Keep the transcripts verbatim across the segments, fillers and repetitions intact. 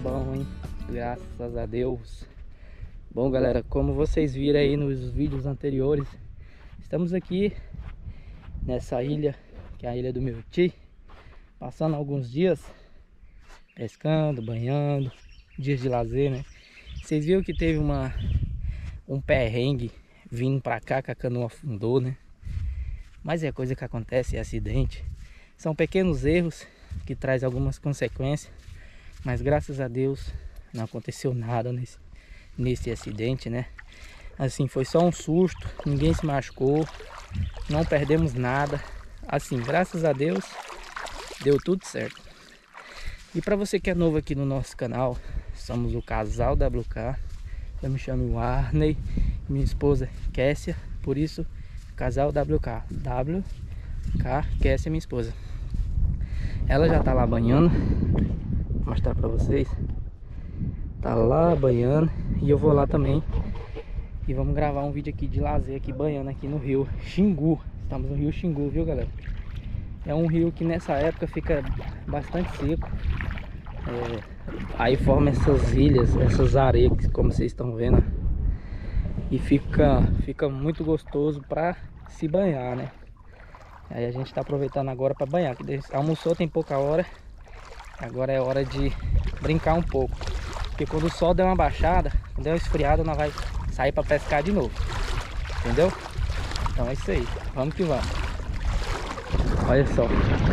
bom, hein? Graças a Deus. Bom, galera, como vocês viram aí nos vídeos anteriores, estamos aqui nessa ilha, que é a ilha do meu tio, passando alguns dias pescando, banhando, dias de lazer, né? Vocês viram que teve uma um perrengue vindo pra cá, que a canoa afundou, né? Mas é coisa que acontece, é acidente. São pequenos erros que traz algumas consequências, mas graças a Deus não aconteceu nada nesse, nesse acidente, né? Assim, foi só um susto, ninguém se machucou, não perdemos nada. Assim, graças a Deus, deu tudo certo. E para você que é novo aqui no nosso canal, somos o Casal W K. Eu me chamo Arney, minha esposa Kessia, por isso Casal W K. W K, Kessia, minha esposa. Ela já tá lá banhando, vou mostrar para vocês. Tá lá banhando e eu vou lá também. E vamos gravar um vídeo aqui de lazer, aqui banhando aqui no rio Xingu. Estamos no rio Xingu, viu, galera? É um rio que nessa época fica bastante seco. É, aí forma essas ilhas, essas areias, como vocês estão vendo. E fica, fica muito gostoso para se banhar, né? Aí a gente está aproveitando agora para banhar. Almoçou tem pouca hora. Agora é hora de brincar um pouco. Porque quando o sol der uma baixada, quando der uma esfriada, nós vai sair para pescar de novo. Entendeu? Então é isso aí. Vamos que vamos. Olha só.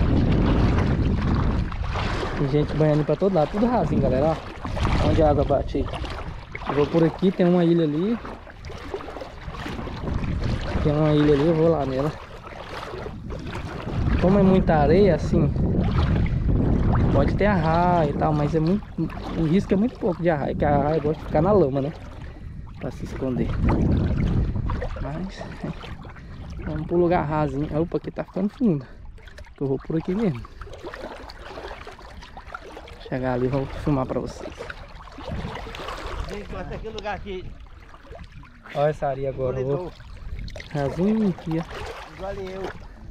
Tem gente banhando para todo lado. Tudo rasinho, galera. Ó. Onde a água bate aí. Eu vou por aqui, tem uma ilha ali. Tem uma ilha ali, eu vou lá nela. Como é muita areia, assim, pode ter arraia e tal, mas é muito, o risco é muito pouco de arraia, que a arraia gosta de ficar na lama, né? Pra se esconder. Mas, é, vamos pro lugar rasinho. Opa, aqui tá ficando fundo. Que eu vou por aqui mesmo. Chegar ali e vou filmar pra vocês. Enquanto aquele lugar aqui. Olha essa areia agora, eu vou rasinho aqui, ó. Igual eu.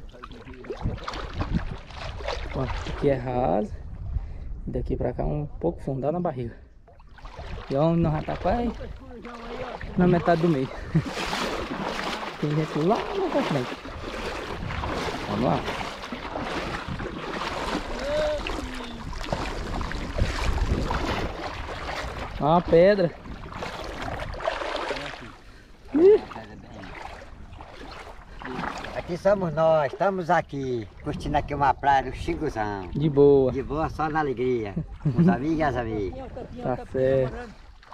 Ó, aqui é raso. Daqui pra cá um pouco fundo, dá na barriga. E onde nós já tá quase na metade do meio. Tem gente lá na frente. Vamos lá. Ó, uma pedra. Ih. Aqui somos nós, estamos aqui, curtindo aqui uma praia do Xinguzão. De boa. De boa, só na alegria. Com os amigos e as amigas. Tá certo.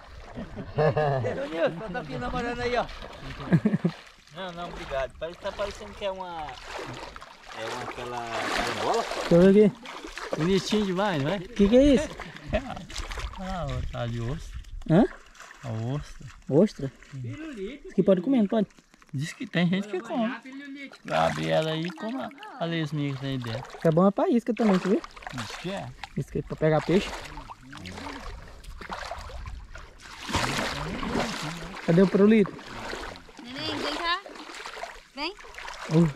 Nilson, tá aqui namorando aí, ó. Não, não, obrigado. Parece, tá parecendo que é uma... É uma aquela... bola. Deixa eu ver aqui. Bonitinho demais, não é? O que que é isso? Ah, tá de osso. Hã? A ostra. Ostra? Isso aqui pode comer, não pode? Diz que tem gente que come. Vai abrir ela aí e come a, a lesminha que tem aí dentro. Isso é bom é pra isca também, tu viu? Diz que é. Isso aqui é pra pegar peixe. Cadê o pirulito? Neném, vem cá. Vem. Uh.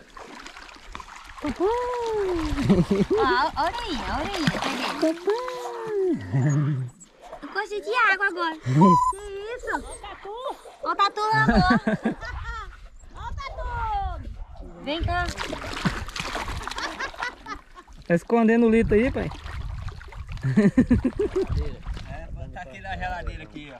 Ó, a orelhinha, a orelhinha, tá vendo? Eu gosto de água agora. Que isso? Ó o tatu lá, amor. Ó o tatu. Vem cá. Tá escondendo o litro aí, pai? É, botar aqui na geladeira aqui, ó.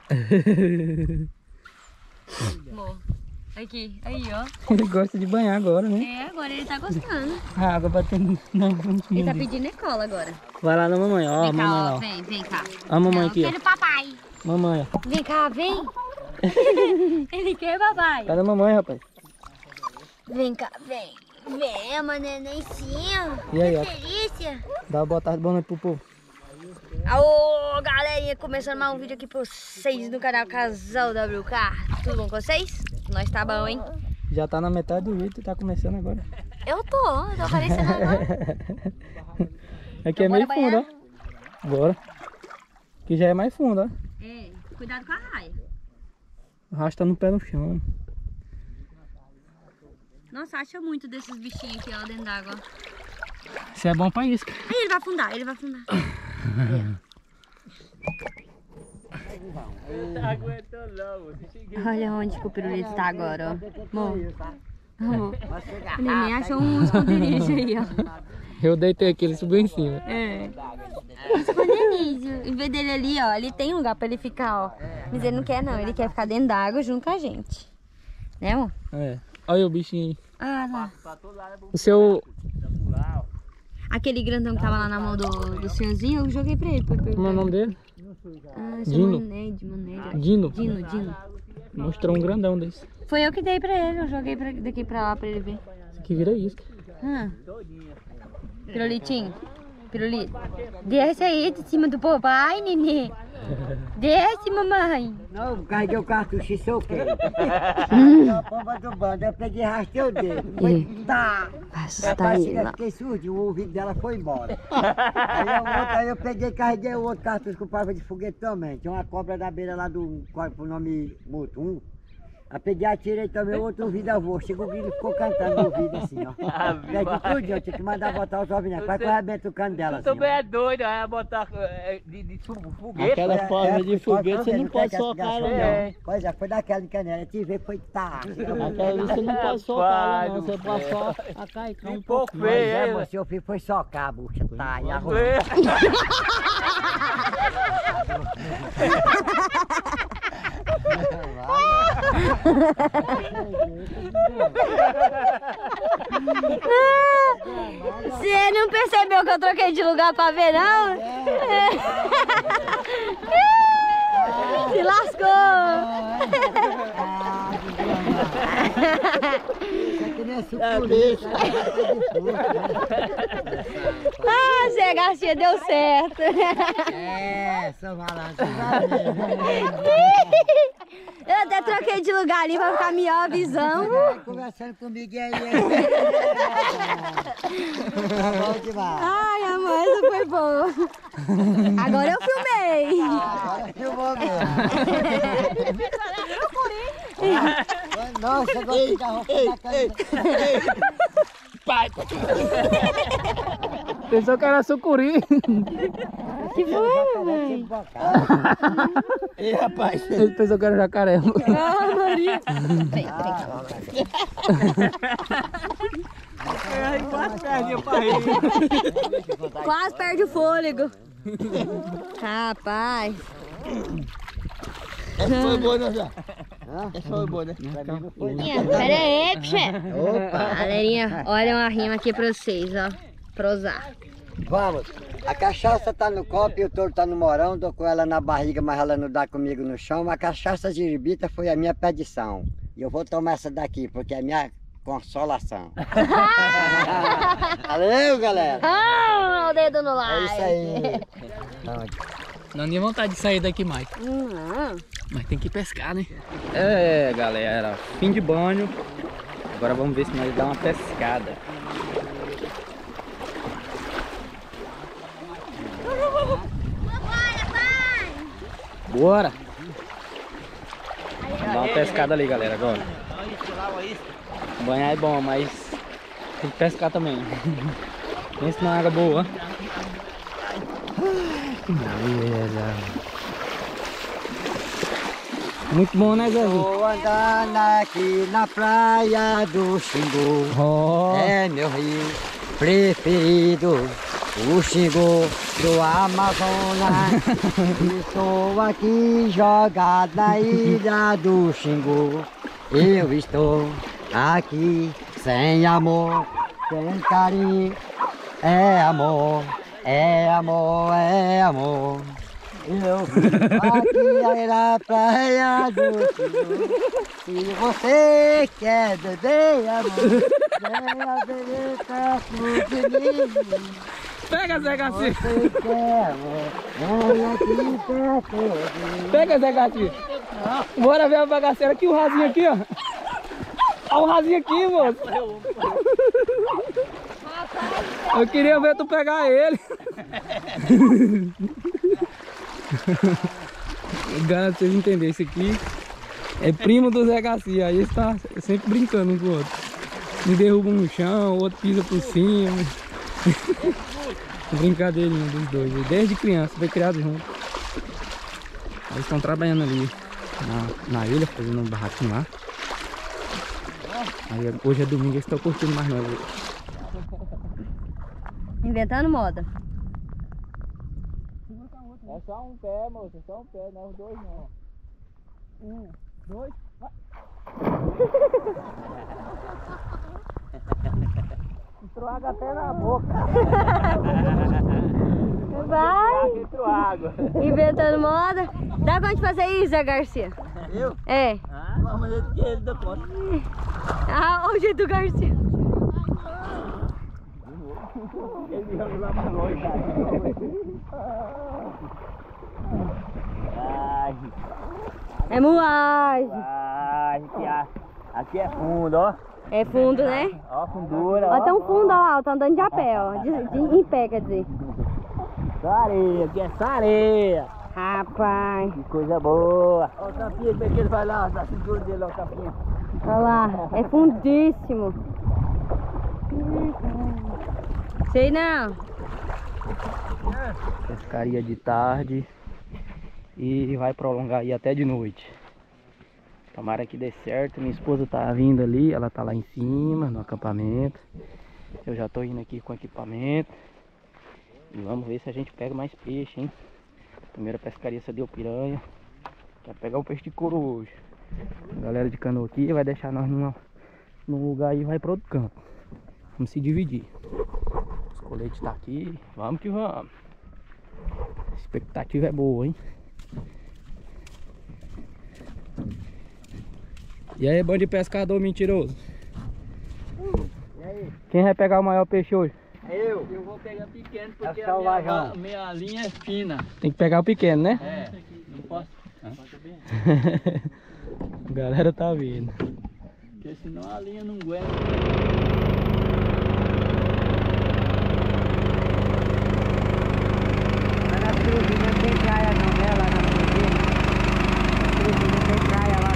Amor. Aqui, aí, ó. Ele gosta de banhar agora, né? É, agora ele tá gostando. A água batendo na Ele frontinha tá dele. pedindo é cola agora. Vai lá na mamãe, ó. A Vem cá, mamãe ó. lá, ó. Vem, vem cá. Ó a mamãe Não, aqui, ó. quero papai. Mamãe, ó. Vem cá, vem. Ele quer papai. Cadê a mamãe, rapaz? Vem cá, vem. Vem, uma nenencinha. E aí, ó. Que delícia. Dá uma boa tarde, boa noite pro povo. Alô, galerinha, começando mais um vídeo aqui pra vocês no canal Casal W K. Tudo bom com vocês? Nós tá bom, hein? Já tá na metade do vídeo e tá começando agora. Eu tô, eu tô aparecendo agora. Aqui é meio fundo, ó. Bora. Aqui já é mais fundo, ó. É, cuidado com a raia. Arrasta no pé no chão. Nossa, acha muito desses bichinhos aqui, ó, dentro d'água. Isso é bom pra isca. Aí ele vai afundar, ele vai afundar. É. Não aguentou não. Olha onde que o pirulito tá agora, ó. Amor. Amor. O neném achou um esconderijo aí, ó. Eu deitei aqui, ele subiu em cima. É. Esconderijo. Em vez dele ali, ó, ele tem lugar pra ele ficar, ó. Mas ele não quer não, ele quer ficar dentro da água junto com a gente. Né, amor? É. Olha o bichinho aí. Ah, lá. O seu... Aquele grandão que tava lá na mão do, do senhorzinho, eu joguei pra ele. Pra Como é o nome dele? Ah, Dino. Maned, Maned. Dino. Dino, Dino. Mostrou um grandão desse. Foi eu que dei pra ele, eu joguei pra, daqui pra lá pra ele ver. Isso aqui vira isca. Ah. Pirulitinho, pirulito. Desce aí de cima do papai, neném. Desce, mamãe. Não, carreguei o cartucho e soquei. A pomba do bando, eu peguei e rastei o dedo. Foi, tá. Assustar ele Eu lá. fiquei surdo, o ouvido dela foi embora. Aí eu, outro, aí eu peguei e carreguei o outro cartucho com prova de foguete também. Tinha uma cobra da beira lá do, com o nome Mutum. Eu peguei, atirei também, o outro ouvido avô. Chegou o grilo, ficou cantando no ouvido assim, ó. Peguei tudo, eu tinha que mandar botar os ovinhos. Quase que eu arrebento o cano dela assim, também ó. é doido, é botar é, de, de foguete. Aquela É, forma é, de foi foguete qual você vez, não não pode tem que socar ela explicação, não. É. Pois é, foi daquela de canela, tive foi tá. Aquela você não pode socar ela não. Você pode só a caicar um Ficou pouco. Pois feio, é, hein? moço, eu fiz foi socar a bucha, tá? E a roupa. É. Você não percebeu que eu troquei de lugar pra ver, não? Se lascou! Isso aqui nem é sucuri. Ah, Zé Garcia, deu certo! É, sou malandro. Eu até troquei de lugar ali pra ficar melhor a visão. Conversando comigo e aí. Tá bom demais. Ai, amor, essa foi boa. Agora eu filmei. Agora filmou mesmo. Nossa, eu gostei da roupa da câmera. Pai! Pensou que era sucuri. Que foi, mamãe? Ei, rapaz. Ele pensou que era jacaré. Ah, Maria. Vem, Quase perde o pai. quase perde o fôlego. Rapaz. Essa foi boa, né, Zé? Essa foi boa, né? Pera aí, chefe. Opa. Galerinha, olha uma rima aqui pra vocês, ó. Pra usar. Vamos. A cachaça tá no copo e o touro tá no morão. Dou com ela na barriga, mas ela não dá comigo no chão. A cachaça giribita foi a minha perdição. E eu vou tomar essa daqui, porque é a minha consolação. Valeu, galera. Ah, o dedo no É like. isso aí. Não tinha vontade de sair daqui mais. Hum, Mas tem que pescar, né? É, galera. Fim de banho. Agora vamos ver se nós dá uma pescada. Bora! Vamos dar uma pescada ali, galera, agora. Banhar é bom, mas tem que pescar também. Pensa na água boa. Que beleza. Muito bom, né, Zezinho? Estou andando aqui na praia do Xingu. Oh. É meu rio preferido. O Xingu do Amazonas. Estou aqui jogado na ilha do Xingu. Eu estou aqui sem amor, sem carinho. É amor, é amor, é amor. Eu vim aqui na praia do Xingu. Se você quer beber amor, venha beber perto de mim. Pega, Zé Garcia! Você quer amor, venha aqui perto de mim. Pega, Zé Garcia! Bora ver a bagaceira aqui, o rasinho aqui, ó! Olha o rasinho aqui, moço! Eu queria ver tu pegar ele! Galera, pra vocês entenderem, esse aqui é primo do Zé Garcia, aí eles tá sempre brincando um com o outro. Um derruba um no chão, o outro pisa por cima. Brincadeirinha dos dois, desde criança, foi criado junto. Eles estão trabalhando ali na, na ilha, fazendo um barraquinho lá. Aí, hoje é domingo, eles estão curtindo mais nós. Inventando moda. É só um pé, moça, é só um pé, não é os dois não. Um, dois, vai. Entrou água até na boca. Vai! Entrou água. Inventando moda. Dá conta de fazer isso, Zé Garcia? Eu? É. Ah, mas ele que ele dá conta. Ah, o jeito do Garcia. Ele me jogou lá pra longe, cara. Ai, É muagem. ai, aqui, é- aqui é fundo, ó. É fundo, né? Ó, fundura, ó. Ó, tão fundo, ó lá, tá andando de a pé, ó. De, de, em pé, quer dizer. Só areia, aqui é só areia. Rapaz. Que coisa boa. Ó o tapinha, como é que ele vai lá, da cintura dele, ó o tapinha. Olha lá, é fundíssimo. Sei não. Pescaria de tarde e vai prolongar aí até de noite. Tomara que dê certo. Minha esposa tá vindo ali, ela tá lá em cima no acampamento. Eu já tô indo aqui com equipamento. E vamos ver se a gente pega mais peixe, hein? Primeira pescaria só deu piranha. Quer pegar o peixe de couro hoje. A galera de canoa aqui vai deixar nós numa, num lugar e vai para outro campo. Vamos se dividir. Os coletes tá aqui, vamos que vamos. A expectativa é boa, hein? E aí, bando de pescador mentiroso? E aí? Quem vai pegar o maior peixe hoje? Eu. Eu vou pegar pequeno porque É a minha, salvajão. a minha linha é fina. Tem que pegar o pequeno, né? É, não posso. A galera tá vindo. Porque senão a linha não aguenta. Lá na Cruz não tem praia não, né? Lá na Cruz. Na Cruz não tem praia lá.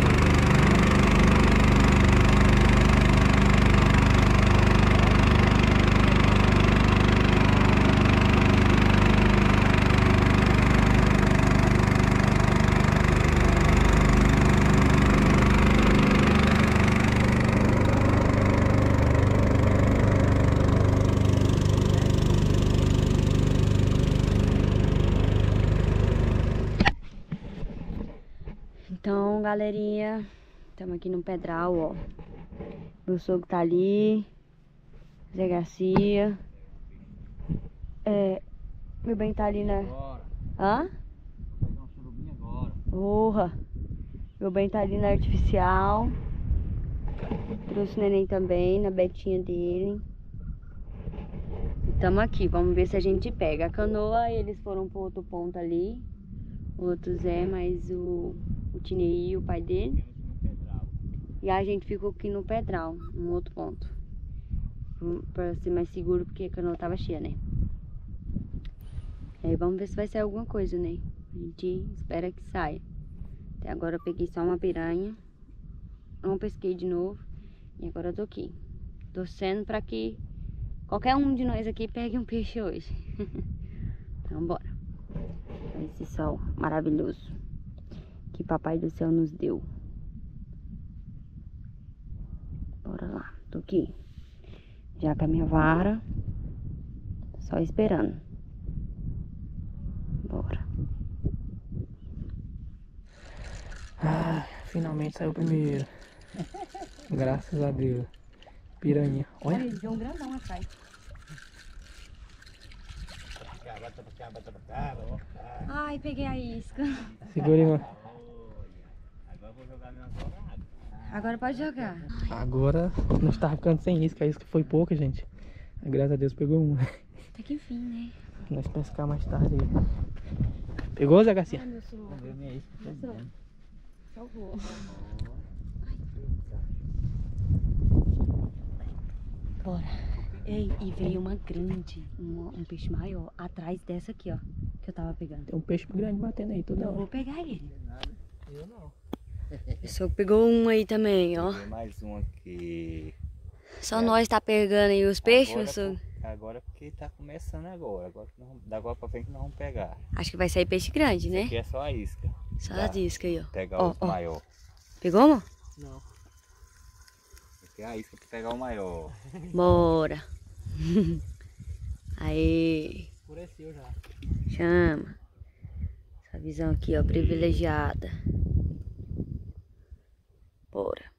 Então, galerinha, estamos aqui no Pedral, ó. Meu sogro tá ali. Zé Garcia. É, meu bem tá ali na... Hã? Vou pegar um surubim agora. Porra. Meu bem tá ali na artificial. Trouxe o neném também, na betinha dele. Tamo aqui, vamos ver se a gente pega. A canoa, eles foram pro outro ponto ali. O outro Zé, mas o, o Tinei e o pai dele. E a gente ficou aqui no Pedral, num outro ponto. Pra ser mais seguro, porque a canoa tava cheia, né? Aí vamos ver se vai sair alguma coisa, né? A gente espera que saia. Até agora eu peguei só uma piranha. Não pesquei de novo. E agora eu tô aqui. Torcendo pra que qualquer um de nós aqui pegue um peixe hoje. Então bora. Esse sol maravilhoso que Papai do Céu nos deu. Bora lá, tô aqui já com a minha vara, só esperando. Bora. Ah, finalmente saiu o primeiro. Graças a Deus. Piranha. Olha. Olha, deu um grandão atrás. Ai, peguei a isca. Segura aí, mano. Agora eu vou jogar minha bola na água. Agora pode jogar. Agora nós tava ficando sem isca. A isca foi pouca, gente. Graças a Deus pegou uma. Até que enfim, né? Nós pescar mais tarde aí. Pegou, Zé Garcia? Ai, meu senhor. Vamos ver minha isca. Meu senhor. Salvou. Bora. Ei, e veio uma grande, uma, um peixe maior, atrás dessa aqui, ó, que eu tava pegando. Tem um peixe grande batendo aí toda Eu hora. vou pegar ele. Eu não. O senhor pegou um aí também, ó. Tem mais um aqui. Só nós tá pegando aí os peixes, meu Agora, senhor. por- agora porque tá começando agora. Agora que nós vamos- da agora pra frente nós vamos pegar. Acho que vai sair peixe grande, né? Aqui é só a isca. Só Tá. as iscas aí, ó. Pegar Ó, os ó. maior. Pegou, amor? Não. Esse é a isca pra pegar o maior. Bora. Aê. Escureceu já. Chama. Essa visão aqui, ó, privilegiada. Bora.